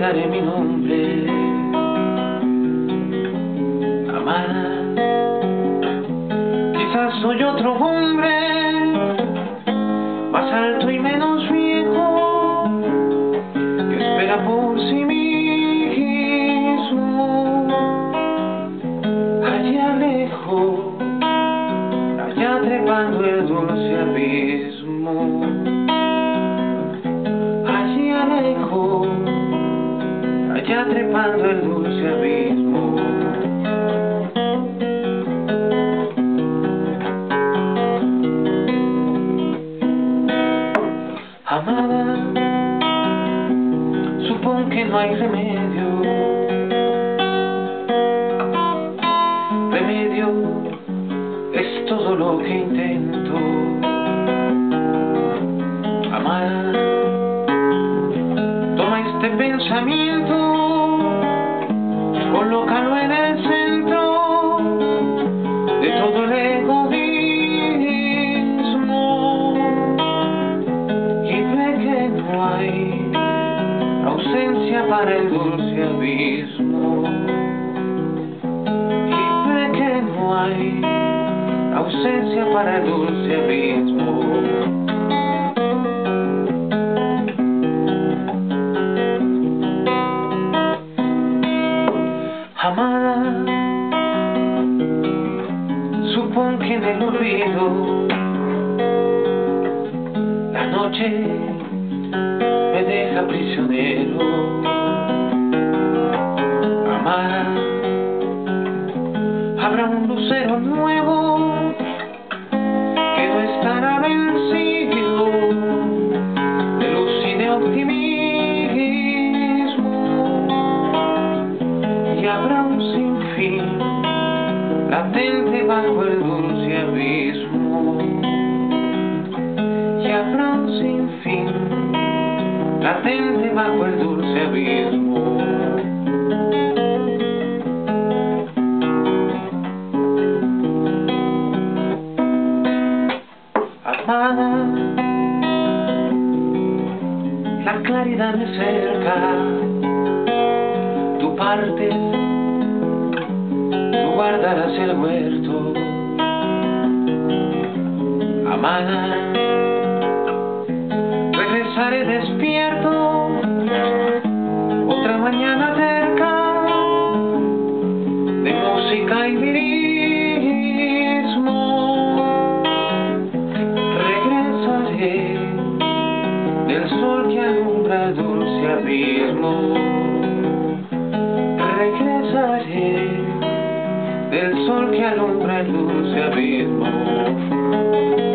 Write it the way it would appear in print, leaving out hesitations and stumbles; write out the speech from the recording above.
olvidaré mi nombre. Amada, quizás soy otro hombre, más alto y menos viejo, que espera por sí mismo. Allá lejos, allá trepando el dulce abismo. Allá lejos, allá trepando el dulce abismo. Amada, supón que no hay remedio. Remedio es todo lo que intento. Amada, toma este pensamiento, colócalo en el centro de todo el egoísmo y ve que no hay ausencia para el dulce abismo. Y ve que no hay ausencia para el dulce abismo. Amada, supón que en el olvido la noche me deja prisionero. Amada, habrá un lucero nuevo que no estará vencido de luz y de optimismo, y habrá un sinfín latente bajo el dulce abismo. Y habrá un sinfín latente bajo el dulce abismo. Amada, la claridad me cerca, tú partes, tú guardarás el huerto. Amada, regresaré despierto otra mañana cerca de música y lirismo. Regresaré del sol que alumbra el dulce abismo. Regresaré del sol que alumbra el dulce abismo.